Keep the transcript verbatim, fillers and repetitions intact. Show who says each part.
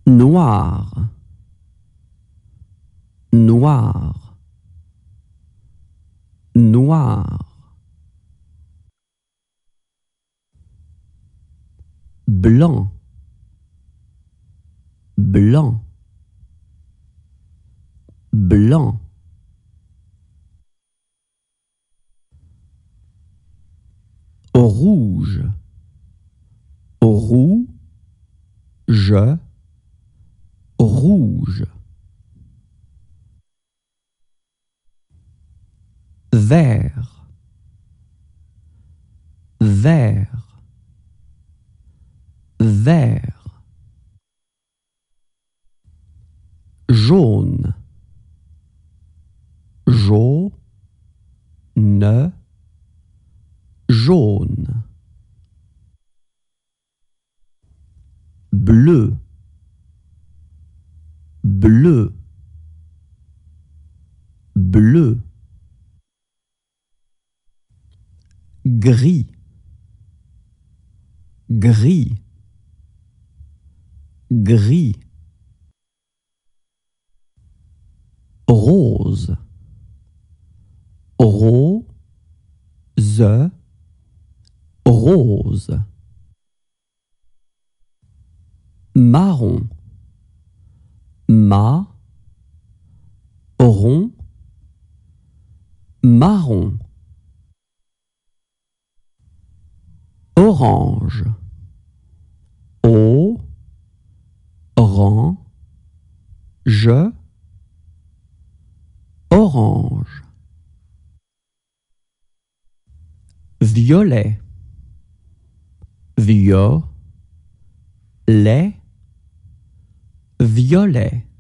Speaker 1: noir, noir, noir. Blanc, blanc, blanc. Rouge, rouge, rouge. Vert, vert, vert. Jaune, jaune, jaune. Bleu, bleu, bleu. Gris, gris, gris. Rose, rose, rose. Marron, marron, marron. Orange, orange, orange. Violet, violet, violet.